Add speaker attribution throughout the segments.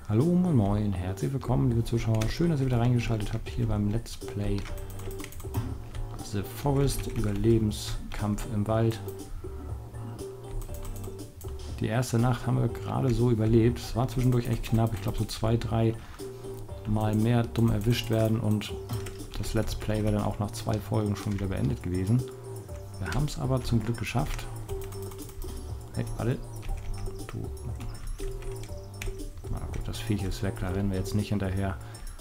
Speaker 1: Hallo, moin moin, herzlich willkommen liebe Zuschauer, schön, dass ihr wieder reingeschaltet habt hier beim Let's Play The Forest, Überlebenskampf im Wald. Die erste Nacht haben wir gerade so überlebt, es war zwischendurch echt knapp, ich glaube so 2-3 Mal mehr dumm erwischt werden und das Let's Play wäre dann auch nach 2 Folgen schon wieder beendet gewesen. Wir haben es aber zum Glück geschafft. Hey, warte. Du. Na gut, das Viech ist weg, da rennen wir jetzt nicht hinterher.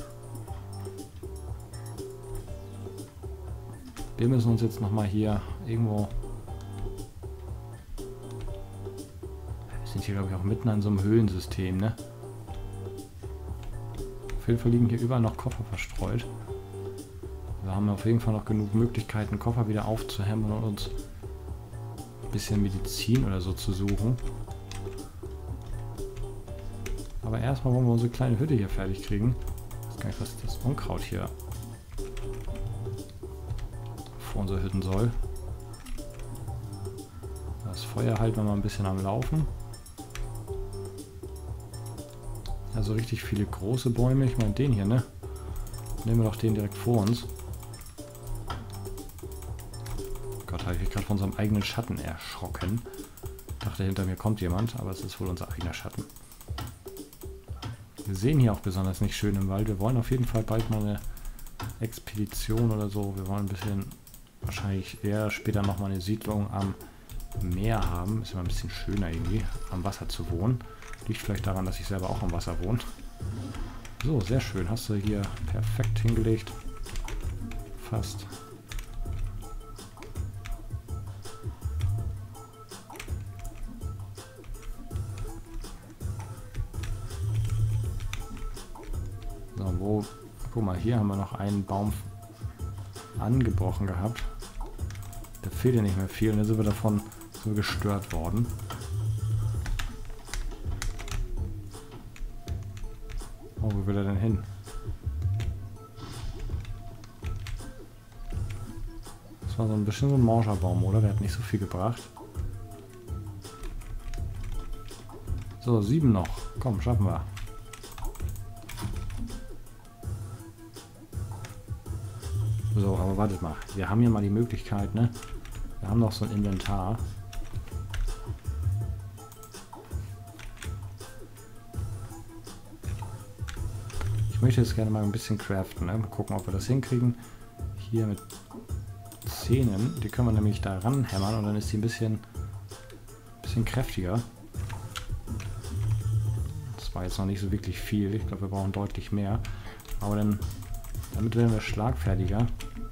Speaker 1: Wir müssen uns jetzt nochmal hier irgendwo... Wir sind hier, glaube ich, auch mitten an so einem Höhlensystem, ne? Auf jeden Fall liegen hier überall noch Koffer verstreut. Wir haben auf jeden Fall noch genug Möglichkeiten, Koffer wieder aufzuhämmern und uns ein bisschen Medizin oder so zu suchen. Aber erstmal wollen wir unsere kleine Hütte hier fertig kriegen. Ich weiß gar nicht, was das Unkraut hier vor unsere Hütten soll. Das Feuer halten wir mal ein bisschen am Laufen. Also richtig viele große Bäume. Ich meine den hier, ne? Nehmen wir doch den direkt vor uns. Gott, habe ich mich gerade von unserem eigenen Schatten erschrocken. Dachte, hinter mir kommt jemand, aber es ist wohl unser eigener Schatten. Wir sehen hier auch besonders nicht schön im Wald. Wir wollen auf jeden Fall bald mal eine Expedition oder so. Wir wollen ein bisschen, wahrscheinlich eher später nochmal eine Siedlung am Meer haben. Ist immer ein bisschen schöner irgendwie, am Wasser zu wohnen. Liegt vielleicht daran, dass ich selber auch am Wasser wohne. So, sehr schön. Hast du hier perfekt hingelegt. Fast. So, wo... Guck mal, hier haben wir noch einen Baum angebrochen gehabt. Da fehlt ja nicht mehr viel und dann sind wir davon so gestört worden. Oh, wo will er denn hin? Das war so ein bisschen so ein Morscherbaum, oder? Der hat nicht so viel gebracht. So, 7 noch. Komm, schaffen wir. So, aber wartet mal. Wir haben hier mal die Möglichkeit, ne? Wir haben noch so ein Inventar. Ich möchte jetzt gerne mal ein bisschen craften, ne? Mal gucken, ob wir das hinkriegen. Hier mit Zähnen. Die können wir nämlich da ranhämmern und dann ist die ein bisschen kräftiger. Das war jetzt noch nicht so wirklich viel. Ich glaube, wir brauchen deutlich mehr. Aber dann, damit werden wir schlagfertiger.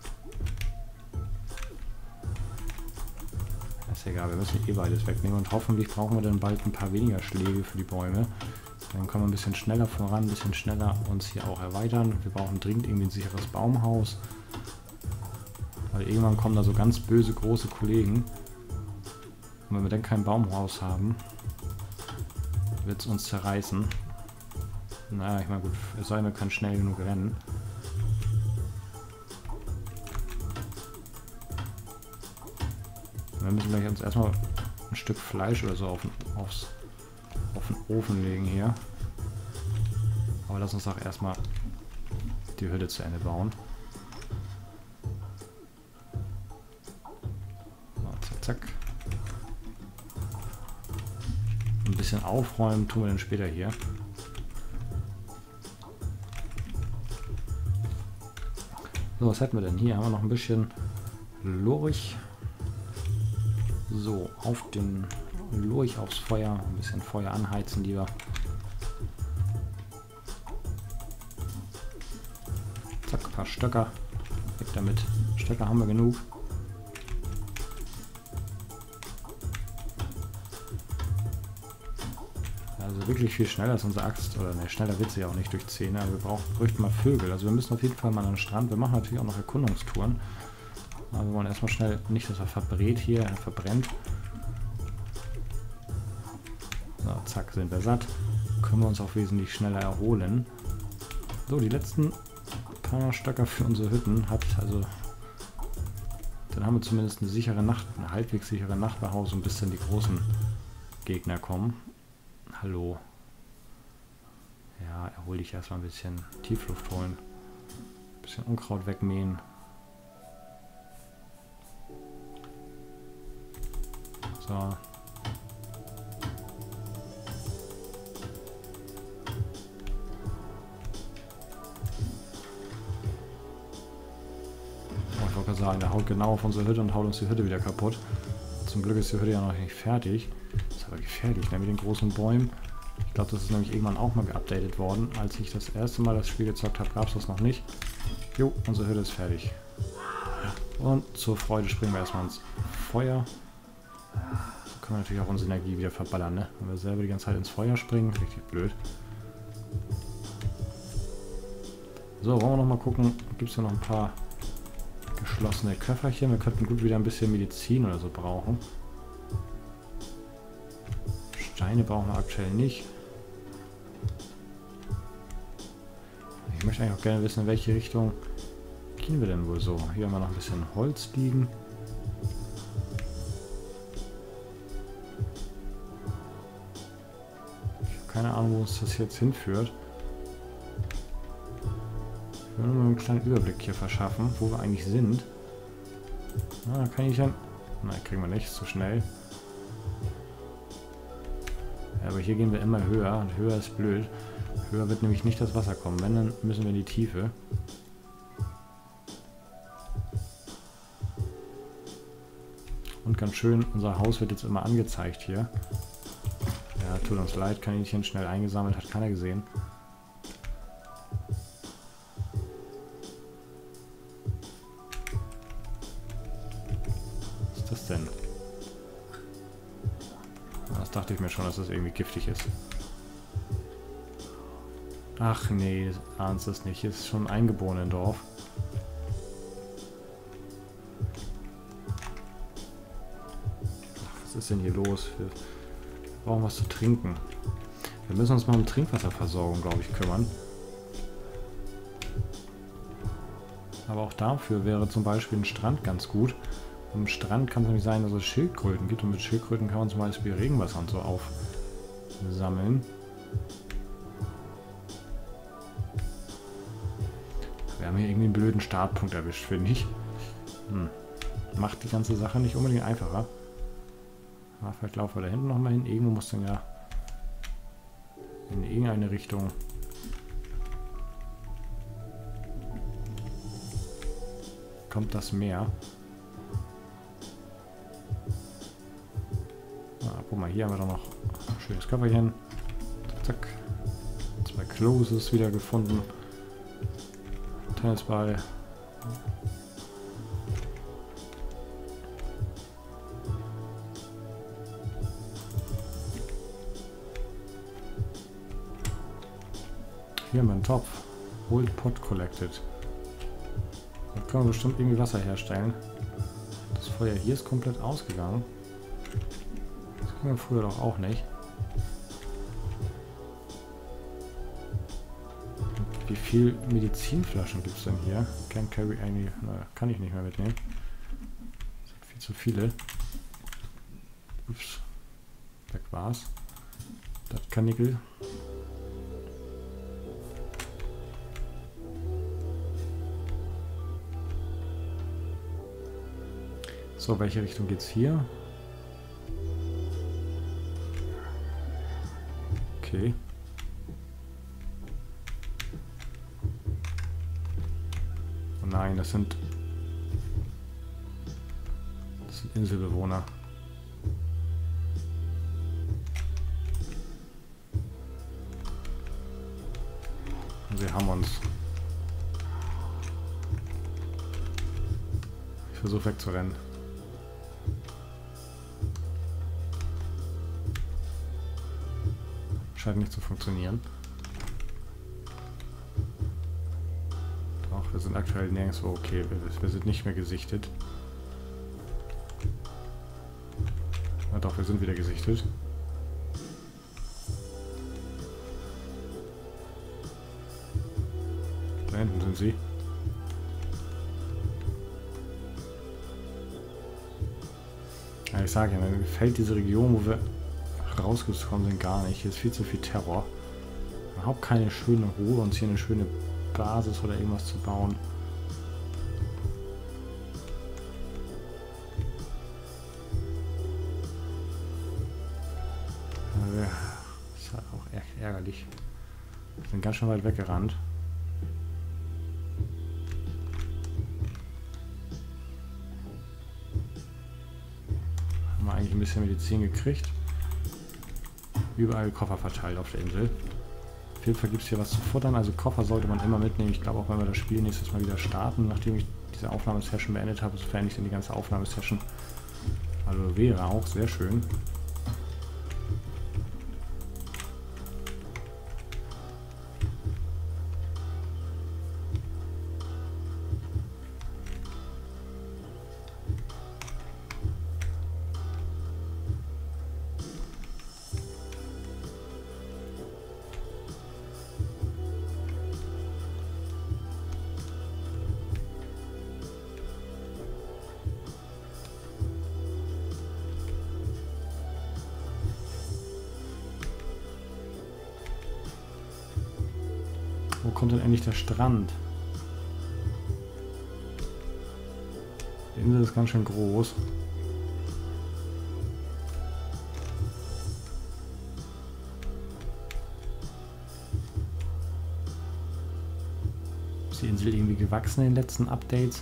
Speaker 1: Ist egal, wir müssen eh beides wegnehmen und hoffentlich brauchen wir dann bald ein paar weniger Schläge für die Bäume. Dann können wir ein bisschen schneller voran, ein bisschen schneller uns hier auch erweitern. Wir brauchen dringend irgendwie ein sicheres Baumhaus. Weil irgendwann kommen da so ganz böse große Kollegen. Und wenn wir dann kein Baumhaus haben, wird es uns zerreißen. Naja, ich meine gut, es sei denn, wir können schnell genug rennen. Wir müssen gleich uns erstmal ein Stück Fleisch oder so auf den Ofen legen hier. Aber lass uns doch erstmal die Hütte zu Ende bauen. So, zack, zack. Ein bisschen aufräumen tun wir dann später hier. So, was hätten wir denn hier? Haben wir noch ein bisschen Lurch. So, auf den Lurch aufs Feuer. Ein bisschen Feuer anheizen lieber. Zack, ein paar Stöcker. Weg damit. Stöcker haben wir genug. Also wirklich viel schneller als unsere Axt. Oder ne, schneller wird sie ja auch nicht durch Zähne. Aber wir bräuchten mal Vögel. Also wir müssen auf jeden Fall mal an den Strand. Wir machen natürlich auch noch Erkundungstouren. Aber wir wollen erstmal schnell, nicht dass er verbrät hier, er verbrennt. So, zack, sind wir satt. Können wir uns auch wesentlich schneller erholen. So, die letzten paar Stöcker für unsere Hütten hat, also dann haben wir zumindest eine sichere Nacht, eine halbwegs sichere Nacht bei Hause, bis dann die großen Gegner kommen. Hallo. Ja, hol dich erstmal ein bisschen Tiefluft holen. Ein bisschen Unkraut wegmähen. So. Ich wollte gerade sagen, der haut genau auf unsere Hütte und haut uns die Hütte wieder kaputt. Zum Glück ist die Hütte ja noch nicht fertig. Das ist aber gefährlich, ne, mit den großen Bäumen. Ich glaube, das ist nämlich irgendwann auch mal geupdatet worden. Als ich das erste Mal das Spiel gezockt habe, gab es das noch nicht. Jo, unsere Hütte ist fertig. Und zur Freude springen wir erstmal ins Feuer. So können wir natürlich auch unsere Energie wieder verballern, ne? Wenn wir selber die ganze Zeit ins Feuer springen, richtig blöd. So, wollen wir noch mal gucken. Gibt es hier noch ein paar geschlossene Köfferchen? Wir könnten gut wieder ein bisschen Medizin oder so brauchen. Steine brauchen wir aktuell nicht. Ich möchte eigentlich auch gerne wissen, in welche Richtung gehen wir denn wohl so. Hier haben wir noch ein bisschen Holz liegen. Ich habe keine Ahnung, wo uns das jetzt hinführt. Ich will nur mal einen kleinen Überblick hier verschaffen, wo wir eigentlich sind. Na, kann ich dann... Nein, kriegen wir nicht, so schnell. Ja, aber hier gehen wir immer höher und höher ist blöd. Höher wird nämlich nicht das Wasser kommen. Wenn, dann müssen wir in die Tiefe. Und ganz schön, unser Haus wird jetzt immer angezeigt hier. Ja, tut uns leid, Kaninchen schnell eingesammelt, hat keiner gesehen. Was ist das denn? Das dachte ich mir schon, dass das irgendwie giftig ist. Ach nee, ahnst es nicht. Hier ist schon ein eingeborenes Dorf. Ach, was ist denn hier los? Wir brauchen was zu trinken. Wir müssen uns mal um Trinkwasserversorgung, glaube ich, kümmern. Aber auch dafür wäre zum Beispiel ein Strand ganz gut. Am Strand kann es nämlich sein, dass es Schildkröten gibt. Und mit Schildkröten kann man zum Beispiel Regenwasser und so aufsammeln. Wir haben hier irgendwie einen blöden Startpunkt erwischt, finde ich. Macht die ganze Sache nicht unbedingt einfacher. Aber vielleicht laufen wir da hinten nochmal hin. Irgendwo muss dann ja in irgendeine Richtung. Kommt das Meer. Guck mal, hier haben wir doch noch ein schönes Köfferchen. Zack, zack. 2 Closes wieder gefunden. Tennisball. Hier haben wir einen Topf. Old Pot Collected. Da können wir bestimmt irgendwie Wasser herstellen. Das Feuer hier ist komplett ausgegangen. Das können wir früher doch auch nicht. Wie viel Medizinflaschen gibt es denn hier? Can carry any. Na, kann ich nicht mehr mitnehmen. Das sind viel zu viele. Ups. Weg war's. Das Kanickel. So, welche Richtung geht's hier? Okay. Oh nein, das sind Inselbewohner. Und sie haben uns. Ich versuche wegzurennen. Scheint nicht zu funktionieren. Doch, wir sind aktuell nirgendwo okay. Wir sind nicht mehr gesichtet. Na doch, wir sind wieder gesichtet. Da hinten sind sie. Ja, ich sage ja, mir gefällt diese Region, wo wir rausgekommen sind, gar nicht. Hier ist viel zu viel Terror. Wir überhaupt keine schöne Ruhe, uns hier eine schöne Basis oder irgendwas zu bauen. Ist halt auch echt ärgerlich. Wir sind ganz schön weit weggerannt. Haben wir eigentlich ein bisschen Medizin gekriegt. Überall Koffer verteilt auf der Insel. Auf jeden Fall gibt es hier was zu futtern, also Koffer sollte man immer mitnehmen. Ich glaube auch, wenn wir das Spiel nächstes Mal wieder starten, nachdem ich diese Aufnahmesession beendet habe, sofern ich dann die ganze Aufnahmesession. Also wäre auch sehr schön. Wo kommt denn endlich der Strand? Die Insel ist ganz schön groß. Ist die Insel irgendwie gewachsen in den letzten Updates?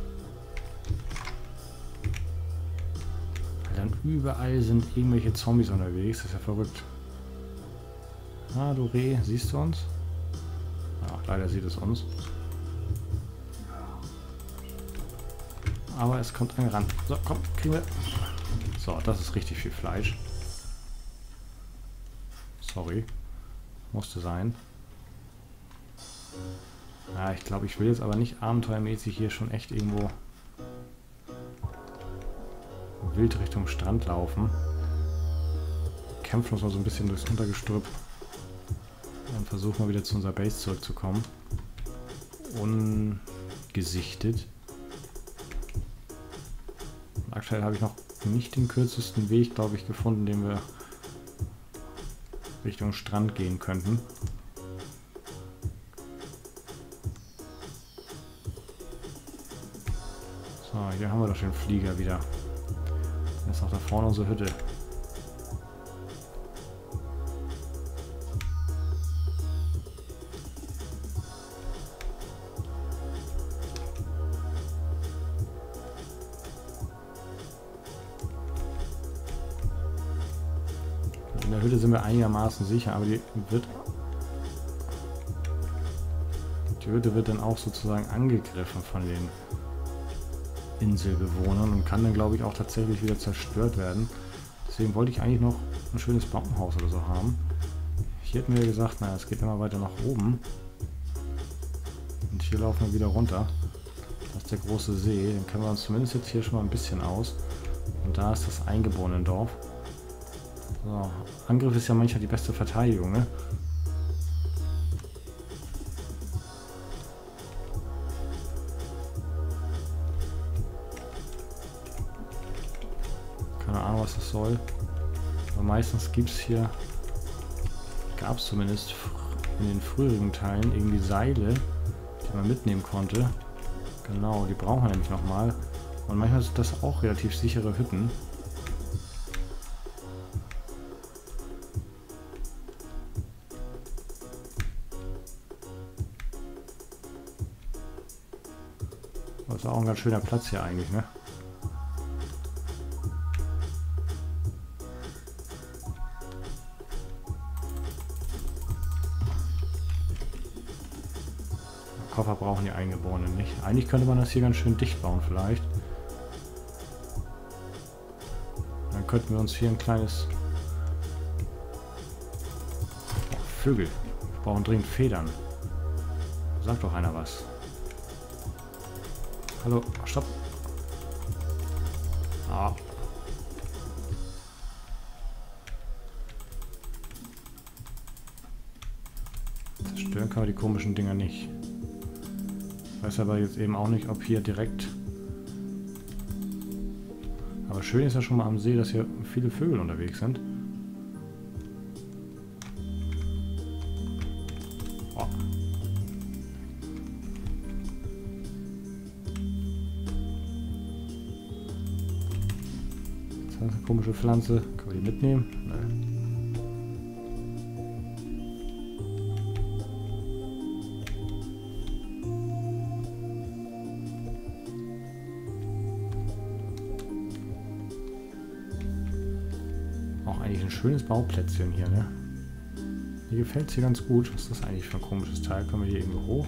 Speaker 1: Weil dann überall sind irgendwelche Zombies unterwegs. Das ist ja verrückt. Ah, du Reh, siehst du uns? Ach, leider sieht es uns. Aber es kommt angerannt. So, komm, kriegen wir. So, das ist richtig viel Fleisch. Sorry. Musste sein. Ja, ich glaube, ich will jetzt aber nicht abenteuermäßig hier schon echt irgendwo wild Richtung Strand laufen. Kämpfen uns mal so ein bisschen durchs Untergestrüpp. Dann versuchen wir wieder zu unserer Base zurückzukommen. Ungesichtet. Und aktuell habe ich noch nicht den kürzesten Weg, glaube ich, gefunden, den wir Richtung Strand gehen könnten. So, hier haben wir doch den Flieger wieder. Dann ist auch da vorne unsere Hütte. In der Hütte sind wir einigermaßen sicher, aber die Hütte wird dann auch sozusagen angegriffen von den Inselbewohnern und kann dann, glaube ich, auch tatsächlich wieder zerstört werden. Deswegen wollte ich eigentlich noch ein schönes Baumhaus oder so haben. Hier hätten wir gesagt, naja, es geht immer weiter nach oben. Und hier laufen wir wieder runter. Das ist der große See, den kennen wir uns zumindest jetzt hier schon mal ein bisschen aus. Und da ist das Eingeborenen-Dorf. So, Angriff ist ja manchmal die beste Verteidigung, ne? Keine Ahnung, was das soll. Aber meistens gibt es hier, gab es zumindest in den früheren Teilen irgendwie Seile, die man mitnehmen konnte. Genau, die brauchen wir nämlich nochmal. Und manchmal sind das auch relativ sichere Hütten. Das ist auch ein ganz schöner Platz hier eigentlich, ne? Koffer brauchen die Eingeborenen nicht. Eigentlich könnte man das hier ganz schön dicht bauen vielleicht. Dann könnten wir uns hier ein kleines... Oh, Vögel. Wir brauchen dringend Federn. Sagt doch einer was. Hallo, stopp. Ah. Zerstören können wir die komischen Dinger nicht. Ich weiß aber jetzt eben auch nicht, ob hier direkt... Aber schön ist ja schon mal am See, dass hier viele Vögel unterwegs sind. Boah. Das ist eine komische Pflanze. Können wir die mitnehmen? Nein. Auch eigentlich ein schönes Bauplätzchen hier, ne? Mir gefällt es hier ganz gut. Was ist das eigentlich für ein komisches Teil? Können wir hier irgendwo hoch?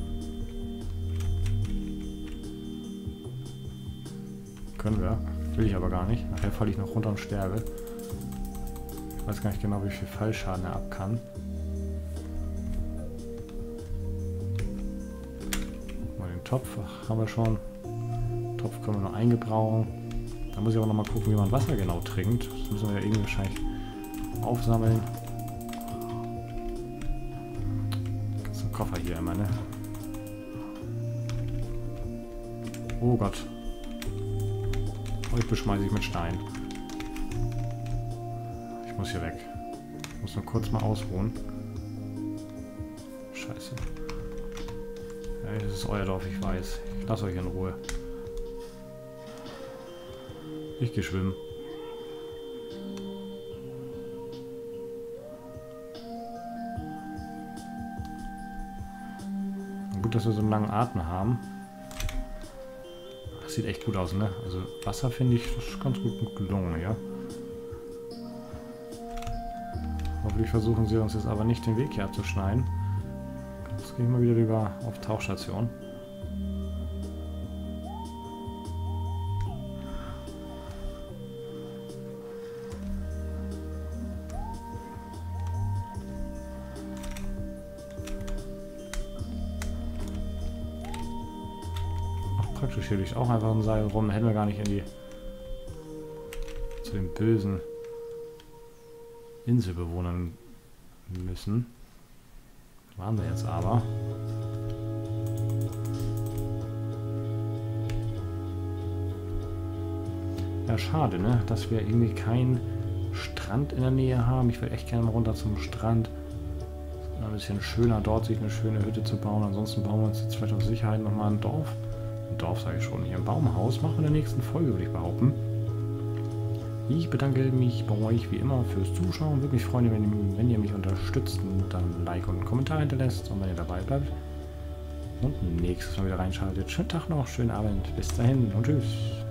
Speaker 1: Können wir. Will ich aber gar nicht. Nachher falle ich noch runter und sterbe. Ich weiß gar nicht genau, wie viel Fallschaden er ab kann. Mal den Topf haben wir schon. Den Topf können wir noch eingebrauchen. Da muss ich aber noch mal gucken, wie man Wasser genau trinkt. Das müssen wir ja irgendwie wahrscheinlich aufsammeln. Das ist ein Koffer hier immer, ne? Oh Gott. Euch beschmeiße ich mit Stein. Ich muss hier weg. Ich muss nur kurz mal ausruhen. Scheiße. Ja, das ist euer Dorf, ich weiß. Ich lasse euch in Ruhe. Ich gehe schwimmen. Gut, dass wir so einen langen Atem haben. Das sieht echt gut aus, ne? Also Wasser finde ich, das ist ganz gut gelungen, ja. Hoffentlich versuchen sie uns jetzt aber nicht den Weg hier abzuschneiden. Jetzt gehe ich mal wieder rüber auf Tauchstation. Praktisch, hier liegt auch einfach ein Seil rum. Hätten wir gar nicht in die zu den bösen Inselbewohnern müssen. Waren wir jetzt aber. Ja, schade, ne? Dass wir irgendwie keinen Strand in der Nähe haben. Ich würde echt gerne runter zum Strand. Ein bisschen schöner, dort sich eine schöne Hütte zu bauen. Ansonsten bauen wir uns jetzt vielleicht aus Sicherheit nochmal ein Dorf. Ein Dorf sage ich schon, hier ein Baumhaus. Machen wir in der nächsten Folge, würde ich behaupten. Ich bedanke mich bei euch wie immer fürs Zuschauen. Würde mich freuen, wenn ihr mich unterstützt und dann ein Like und einen Kommentar hinterlässt und wenn ihr dabei bleibt. Und nächstes Mal wieder reinschaltet. Schönen Tag noch, schönen Abend. Bis dahin und tschüss.